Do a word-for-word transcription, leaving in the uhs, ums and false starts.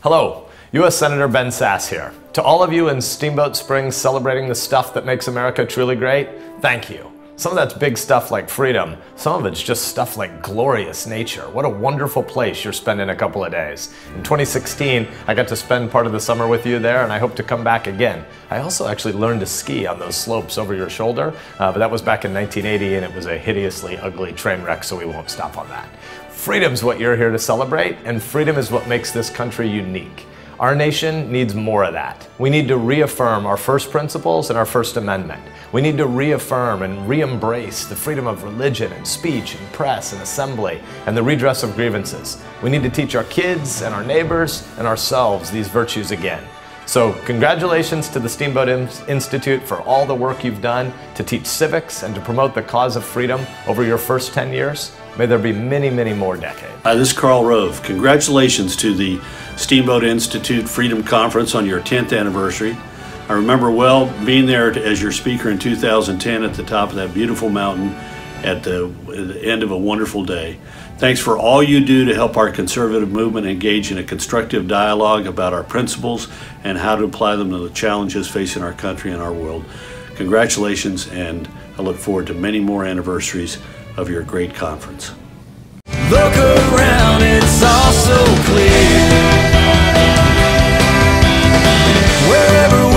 Hello, U S Senator Ben Sasse here. To all of you in Steamboat Springs celebrating the stuff that makes America truly great, thank you. Some of that's big stuff like freedom. Some of it's just stuff like glorious nature. What a wonderful place you're spending a couple of days. In twenty sixteen, I got to spend part of the summer with you there, and I hope to come back again. I also actually learned to ski on those slopes over your shoulder, uh, but that was back in nineteen eighty, and it was a hideously ugly train wreck, so we won't stop on that. Freedom's what you're here to celebrate, and freedom is what makes this country unique. Our nation needs more of that. We need to reaffirm our first principles and our First Amendment. We need to reaffirm and re-embrace the freedom of religion and speech and press and assembly and the redress of grievances. We need to teach our kids and our neighbors and ourselves these virtues again. So congratulations to the Steamboat Institute for all the work you've done to teach civics and to promote the cause of freedom over your first ten years. May there be many, many more decades. Hi, this is Carl Rove. Congratulations to the Steamboat Institute Freedom Conference on your tenth anniversary. I remember well being there as your speaker in two thousand ten at the top of that beautiful mountain at the, at the end of a wonderful day. Thanks for all you do to help our conservative movement engage in a constructive dialogue about our principles and how to apply them to the challenges facing our country and our world. Congratulations, and I look forward to many more anniversaries of your great conference. Look around, it's all so clear. Wherever